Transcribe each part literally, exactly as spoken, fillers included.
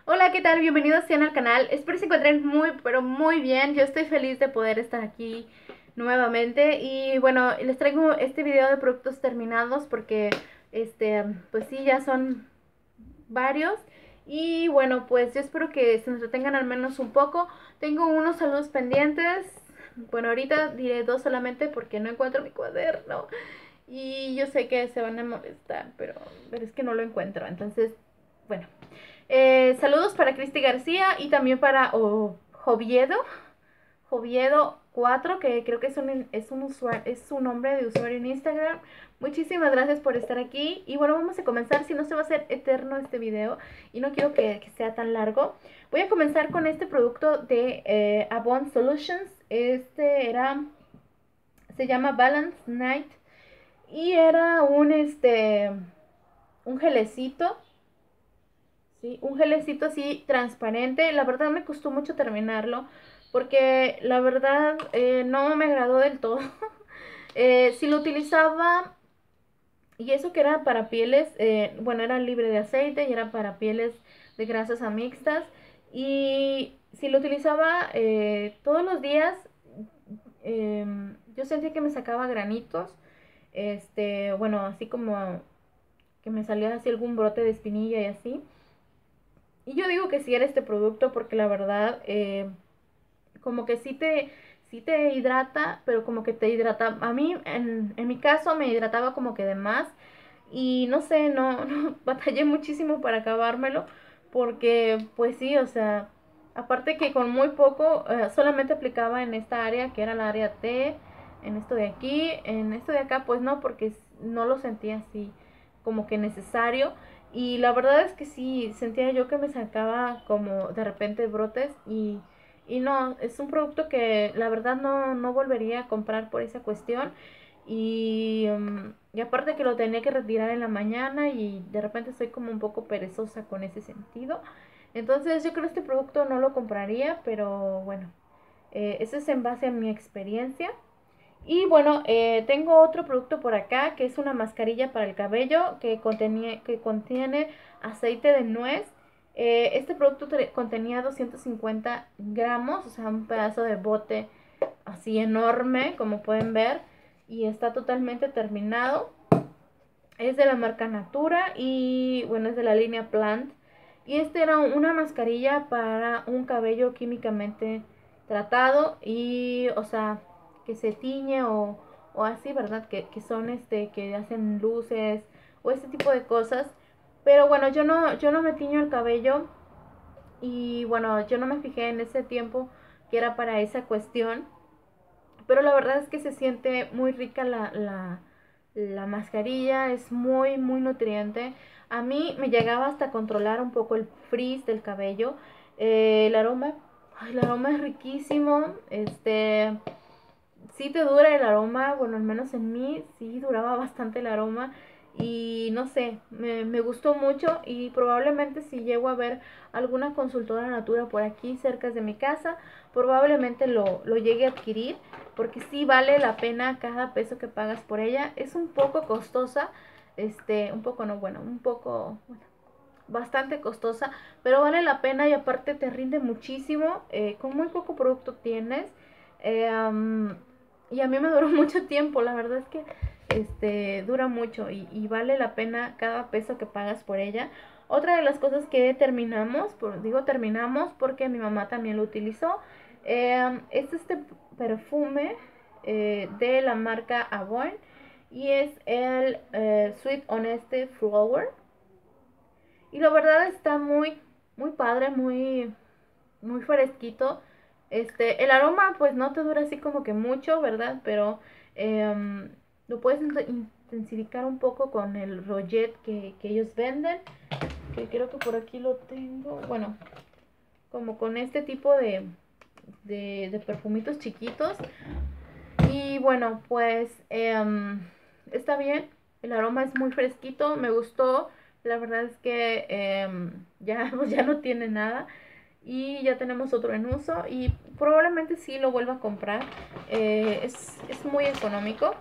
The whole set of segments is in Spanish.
Hola, ¿qué tal? Bienvenidos sean al canal. Espero se encuentren muy, pero muy bien. Yo estoy feliz de poder estar aquí nuevamente. Y bueno, les traigo este video de productos terminados porque, este, pues sí, ya son varios. Y bueno, pues yo espero que se entretengan al menos un poco. Tengo unos saludos pendientes. Bueno, ahorita diré dos solamente porque no encuentro mi cuaderno. Y yo sé que se van a molestar, pero, pero es que no lo encuentro. Entonces, bueno. Eh, saludos para Cristi García y también para oh, Joviedo, Joviedo cuatro, que creo que es un, es, un usuario, es su nombre de usuario en Instagram. Muchísimas gracias por estar aquí. Y bueno, vamos a comenzar, si no se va a hacer eterno este video y no quiero que, que sea tan largo. Voy a comenzar con este producto de eh, Avon Solutions. Este era, se llama Balance Night y era un, este, un gelecito. Sí, un gelecito así transparente. La verdad me costó mucho terminarlo porque la verdad eh, no me agradó del todo. eh, si lo utilizaba, y eso que era para pieles, eh, bueno, era libre de aceite y era para pieles de grasas a mixtas. Y si lo utilizaba eh, todos los días, eh, yo sentía que me sacaba granitos. Este, bueno, así como que me salía así algún brote de espinilla y así. Y yo digo que sí era este producto porque la verdad, eh, como que sí te, sí te hidrata, pero como que te hidrata. A mí, en, en mi caso, me hidrataba como que de más. Y no sé, no, no batallé muchísimo para acabármelo. Porque, pues sí, o sea, aparte que con muy poco, eh, solamente aplicaba en esta área, que era la área T, en esto de aquí, en esto de acá, pues no, porque no lo sentía así como que necesario. Y la verdad es que sí, sentía yo que me sacaba como de repente brotes y, y no, es un producto que la verdad no, no volvería a comprar por esa cuestión. Y, um, y aparte que lo tenía que retirar en la mañana y de repente soy como un poco perezosa con ese sentido. Entonces yo creo que este producto no lo compraría, pero bueno, eh, eso es en base a mi experiencia. Y bueno, eh, tengo otro producto por acá que es una mascarilla para el cabello que contiene, que contiene aceite de nuez. Eh, este producto contenía doscientos cincuenta gramos, o sea, un pedazo de bote así enorme, como pueden ver. Y está totalmente terminado. Es de la marca Natura y bueno, es de la línea Plant. Y este era una mascarilla para un cabello químicamente tratado y, o sea, que se tiñe o, o así, ¿verdad? Que, que son este, que hacen luces o este tipo de cosas. Pero bueno, yo no, yo no me tiño el cabello y bueno, yo no me fijé en ese tiempo que era para esa cuestión. Pero la verdad es que se siente muy rica la, la, la mascarilla, es muy, muy nutriente. A mí me llegaba hasta controlar un poco el frizz del cabello. Eh, el aroma, ay, el aroma es riquísimo. Este, sí te dura el aroma, bueno, al menos en mí sí duraba bastante el aroma. Y no sé, me, me gustó mucho y probablemente si llego a ver alguna consultora natura por aquí cerca de mi casa, probablemente lo, lo llegue a adquirir porque sí vale la pena cada peso que pagas por ella. Es un poco costosa, este, un poco no, bueno, un poco, bueno, bastante costosa, pero vale la pena y aparte te rinde muchísimo. Eh, con muy poco producto tienes. Eh, um, y a mí me duró mucho tiempo, la verdad es que este dura mucho y, y vale la pena cada peso que pagas por ella. Otra de las cosas que terminamos, por, digo terminamos porque mi mamá también lo utilizó, eh, es este perfume eh, de la marca Avon y es el eh, Sweet Honeste Flower. Y la verdad está muy, muy padre, muy, muy fresquito. Este, el aroma pues no te dura así como que mucho, ¿verdad? Pero eh, lo puedes intensificar un poco con el rollet que, que ellos venden. Que creo que por aquí lo tengo. Bueno, como con este tipo de, de, de perfumitos chiquitos. Y bueno, pues eh, está bien. El aroma es muy fresquito, me gustó. La verdad es que eh, ya, pues ya no tiene nada. Y ya tenemos otro en uso. Y probablemente sí lo vuelva a comprar. Eh, es, es muy económico.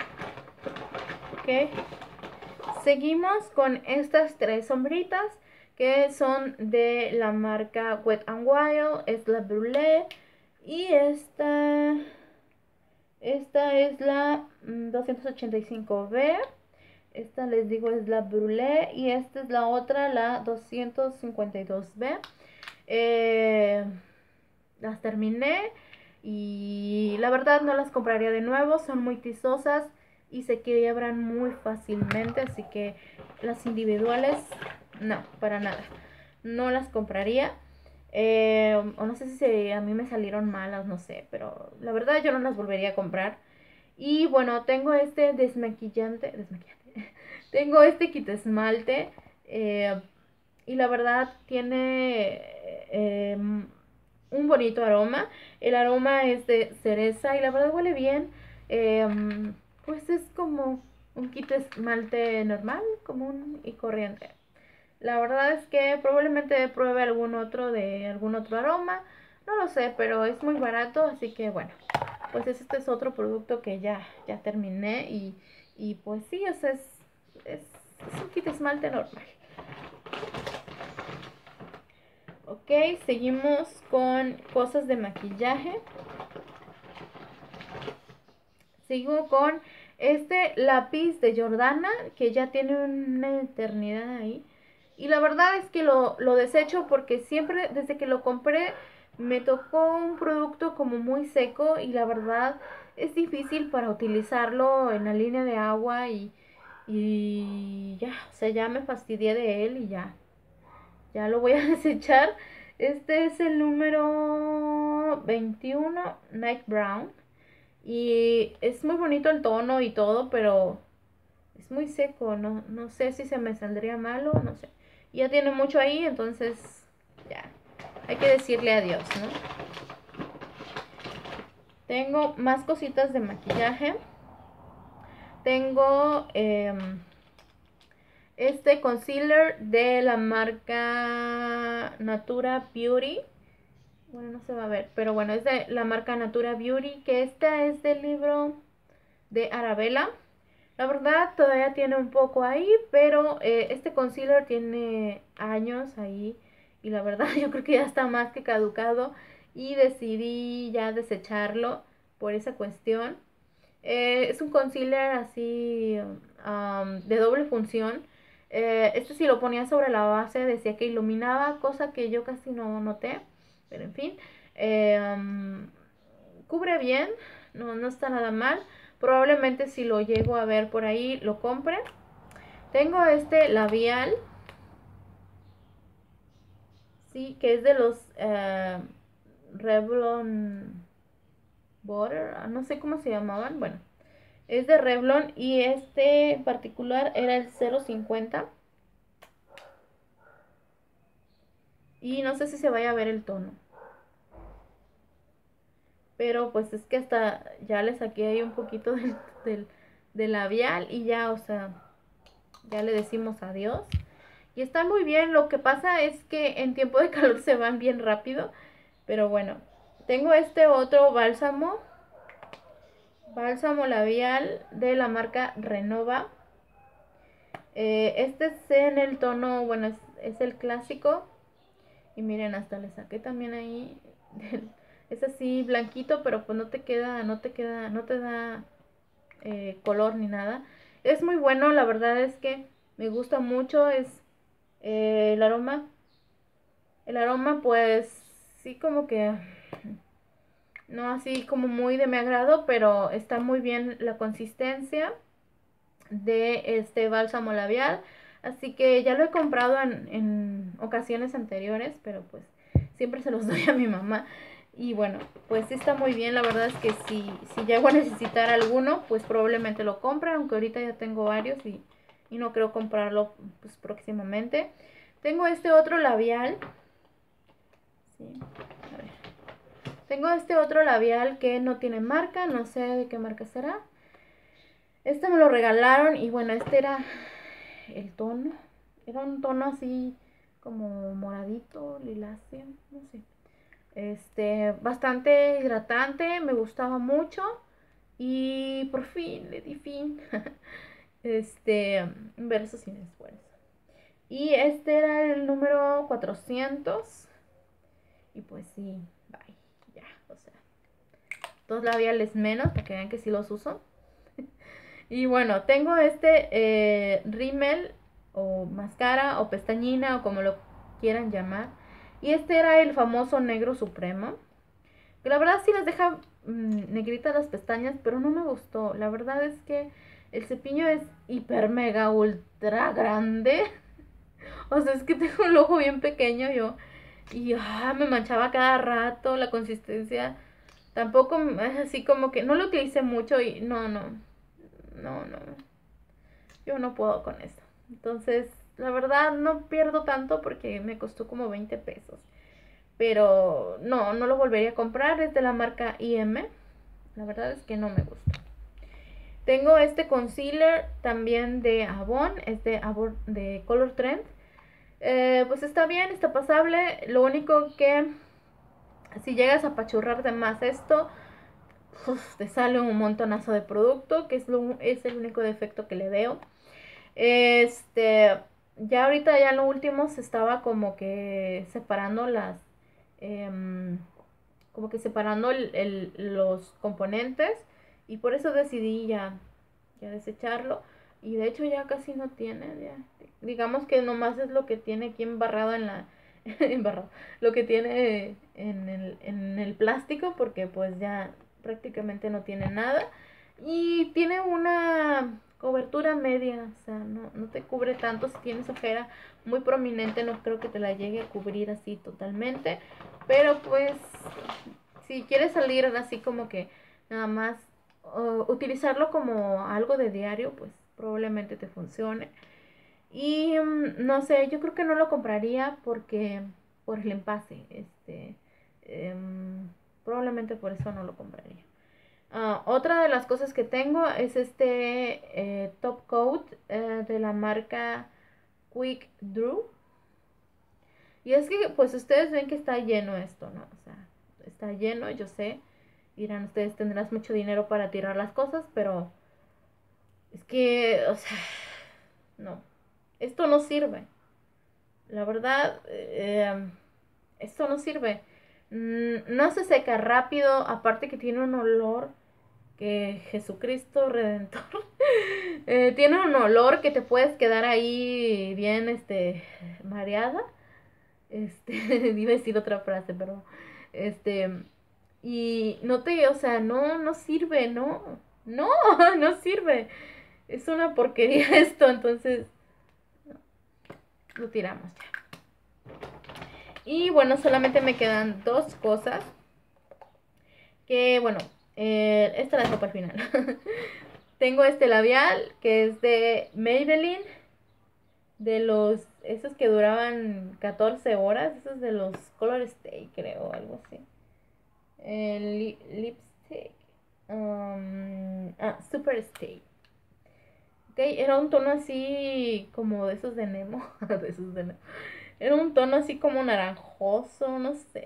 Ok. Seguimos con estas tres sombritas que son de la marca Wet n Wild, es la Brûlée, y esta, esta es la doscientos ochenta y cinco B. Esta les digo es la Brûlée y esta es la otra, la doscientos cincuenta y dos B. Eh, las terminé y la verdad no las compraría de nuevo, son muy tizosas y se quiebran muy fácilmente, así que las individuales no, para nada, no las compraría. Eh, o no sé si a mí me salieron malas, no sé, pero la verdad yo no las volvería a comprar. Y bueno, tengo este desmaquillante, desmaquillante. Tengo este quita esmalte eh, y la verdad tiene eh, un bonito aroma. El aroma es de cereza y la verdad huele bien. Eh, pues es como un quita esmalte normal, común y corriente. La verdad es que probablemente pruebe algún otro de algún otro aroma. No lo sé, pero es muy barato, así que bueno. Pues este es otro producto que ya, ya terminé y, y pues sí, o sea, es, es, es un kit esmalte normal. Ok, seguimos con cosas de maquillaje. Sigo con este lápiz de Jordana que ya tiene una eternidad ahí. Y la verdad es que lo, lo desecho porque siempre, desde que lo compré, me tocó un producto como muy seco y la verdad es difícil para utilizarlo en la línea de agua y, y ya, o sea, ya me fastidié de él y ya, ya lo voy a desechar. Este es el número veintiuno, Night Brown. Y es muy bonito el tono y todo, pero es muy seco, no, no sé si se me saldría malo, no sé. Ya tiene mucho ahí, entonces ya, hay que decirle adiós, ¿no? Tengo más cositas de maquillaje. Tengo eh, este concealer de la marca Natura Beauty. Bueno, no se va a ver, pero bueno, es de la marca Natura Beauty, que esta es del libro de Arabella. La verdad todavía tiene un poco ahí, pero eh, este concealer tiene años ahí y la verdad yo creo que ya está más que caducado y decidí ya desecharlo por esa cuestión. Eh, es un concealer así um, de doble función. Eh, este si lo ponía sobre la base decía que iluminaba, cosa que yo casi no noté, pero en fin. Eh, um, cubre bien, no, no está nada mal. Probablemente si lo llego a ver por ahí lo compre. Tengo este labial, sí, que es de los uh, Revlon Butter, no sé cómo se llamaban, bueno, es de Revlon y este en particular era el cero cincuenta y no sé si se vaya a ver el tono, pero pues es que hasta ya le saqué ahí un poquito del, del, del labial y ya, o sea, ya le decimos adiós. Y está muy bien, lo que pasa es que en tiempo de calor se van bien rápido, pero bueno, tengo este otro bálsamo, bálsamo labial de la marca Renova. Eh, este es en el tono, bueno, es, es el clásico. Y miren, hasta le saqué también ahí. Del, es así blanquito, pero pues no te queda, no te queda, no te da eh, color ni nada. Es muy bueno, la verdad es que me gusta mucho. Es eh, el aroma. El aroma, pues sí, como que no así como muy de mi agrado, pero está muy bien la consistencia de este bálsamo labial. Así que ya lo he comprado en, en ocasiones anteriores, pero pues siempre se los doy a mi mamá. Y bueno, pues sí está muy bien. La verdad es que si, si llego a necesitar alguno, pues probablemente lo compre, aunque ahorita ya tengo varios y, y no creo comprarlo pues próximamente. Tengo este otro labial. Sí, a ver. Tengo este otro labial que no tiene marca, no sé de qué marca será. Este me lo regalaron y bueno, este era el tono. Era un tono así como moradito, liláceo, no sé. Este, bastante hidratante, me gustaba mucho y por fin le di fin. Este, un verso sin esfuerzo. Y este era el número cuatrocientos. Y pues sí, bye. Ya, o sea, dos labiales menos para que vean que sí los uso. Y bueno, tengo este eh, rímel o máscara o pestañina o como lo quieran llamar. Y este era el famoso negro supremo. Que la verdad sí les deja mmm, negritas las pestañas, pero no me gustó. La verdad es que el cepillo es hiper mega ultra grande. O sea, es que tengo el ojo bien pequeño yo. Y ah, me manchaba cada rato. La consistencia tampoco es así como que no lo utilicé mucho y no, no. No, no. Yo no puedo con eso. Entonces, la verdad no pierdo tanto porque me costó como veinte pesos. Pero no, no lo volvería a comprar. Es de la marca I M. La verdad es que no me gusta. Tengo este concealer también de Avon. Es de Avon de Color Trend. Eh, pues está bien, está pasable. Lo único que si llegas a apachurrar de más esto, uf, te sale un montonazo de producto, que es, lo, es el único defecto que le veo. Este, ya ahorita ya en lo último se estaba como que separando las, eh, como que separando el, el, los componentes y por eso decidí ya, ya desecharlo. Y de hecho ya casi no tiene, ya. Digamos que nomás es lo que tiene aquí embarrado en la, embarrado, lo que tiene en el, en el plástico porque pues ya prácticamente no tiene nada. Y tiene una cobertura media, o sea, no, no te cubre tanto. Si tienes ojera muy prominente no creo que te la llegue a cubrir así totalmente. Pero pues si quieres salir así como que nada más uh, utilizarlo como algo de diario, pues probablemente te funcione. Y um, no sé, yo creo que no lo compraría porque por el empaque, este, um, probablemente por eso no lo compraría. Uh, otra de las cosas que tengo es este eh, top coat eh, de la marca Quick Drew. Y es que pues ustedes ven que está lleno esto, ¿no? O sea, está lleno, yo sé. Dirán ustedes, tendrás mucho dinero para tirar las cosas, pero es que, o sea, no. Esto no sirve. La verdad, eh, esto no sirve. Mm, no se seca rápido, aparte que tiene un olor que Jesucristo Redentor. eh, tiene un olor que te puedes quedar ahí bien, este, mareada. Este, iba a decir otra frase, pero, este, y no te, o sea, no, no sirve, no, no, no sirve. Es una porquería esto, entonces, no, lo tiramos ya. Y bueno, solamente me quedan dos cosas. Que bueno, eh, esta la dejo para el final. Tengo este labial que es de Maybelline. De los, esos que duraban catorce horas. Esos de los Color Stay, creo, algo así. El li lipstick. Um, ah, Super Stay. Ok, era un tono así como de esos de Nemo. de esos de Nemo. Era un tono así como naranjoso, no sé.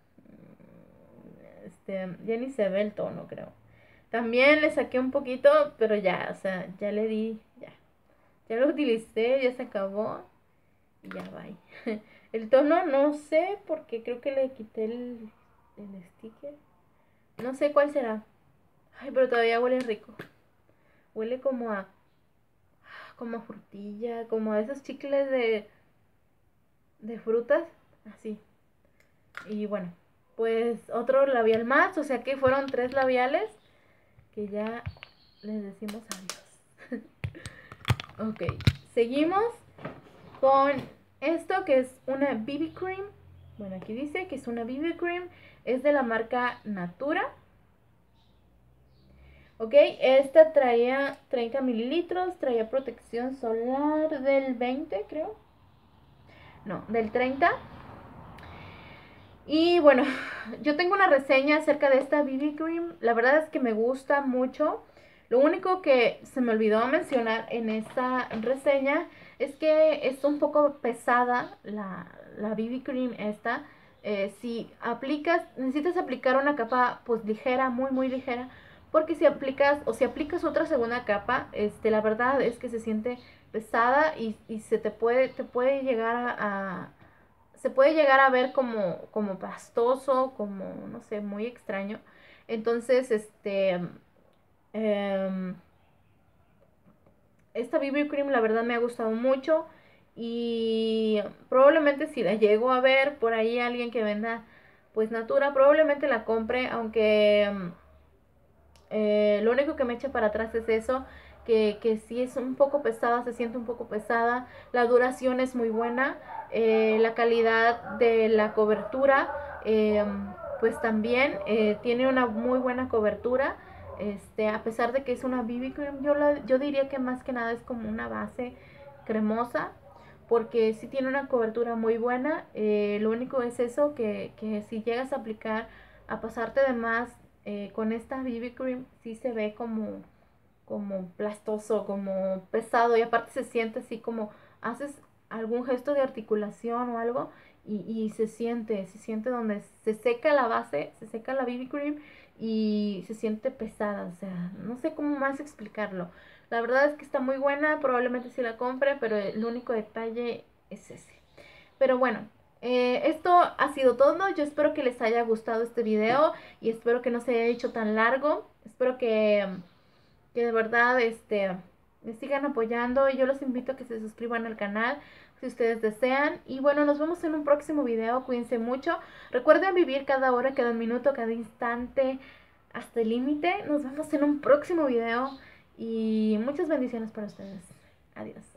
Este, ya ni se ve el tono, creo. También le saqué un poquito, pero ya, o sea, ya le di, ya. Ya lo utilicé, ya se acabó. Y ya va. El tono no sé, porque creo que le quité el, el sticker. No sé cuál será. Ay, pero todavía huele rico. Huele como a, como a frutilla, como a esos chicles de, de frutas, así. Y bueno, pues otro labial más, o sea que fueron tres labiales que ya les decimos adiós. Ok, seguimos con esto que es una B B Cream. Bueno, aquí dice que es una B B Cream, es de la marca Natura. Ok, esta traía treinta mililitros, traía protección solar del veinte, creo. No, del treinta. Y bueno, yo tengo una reseña acerca de esta B B Cream. La verdad es que me gusta mucho. Lo único que se me olvidó mencionar en esta reseña es que es un poco pesada la, la B B Cream esta. Eh, si aplicas, necesitas aplicar una capa pues ligera, muy muy ligera. Porque si aplicas o si aplicas otra segunda capa, este, la verdad es que se siente pesada y, y se te puede, te puede llegar a, a se puede llegar a ver como, como pastoso, como, no sé, muy extraño. Entonces, este, eh, esta B B Cream la verdad me ha gustado mucho y probablemente si la llego a ver por ahí alguien que venda pues Natura, probablemente la compre, aunque eh, lo único que me echa para atrás es eso, que, que sí es un poco pesada, se siente un poco pesada, la duración es muy buena, eh, la calidad de la cobertura, eh, pues también eh, tiene una muy buena cobertura, este, a pesar de que es una B B cream, yo, la, yo diría que más que nada es como una base cremosa, porque sí tiene una cobertura muy buena, eh, lo único es eso, que, que si llegas a aplicar, a pasarte de más eh, con esta B B cream, sí se ve como, como plastoso, como pesado, y aparte se siente así como haces algún gesto de articulación o algo, y, y se siente, se siente donde se seca la base, se seca la B B cream y se siente pesada, o sea, no sé cómo más explicarlo. La verdad es que está muy buena, probablemente sí la compre, pero el único detalle es ese. Pero bueno, eh, esto ha sido todo. Yo espero que les haya gustado este video y espero que no se haya hecho tan largo. Espero que, que de verdad este, me sigan apoyando y yo los invito a que se suscriban al canal si ustedes desean. Y bueno, nos vemos en un próximo video. Cuídense mucho. Recuerden vivir cada hora, cada minuto, cada instante hasta el límite. Nos vemos en un próximo video y muchas bendiciones para ustedes. Adiós.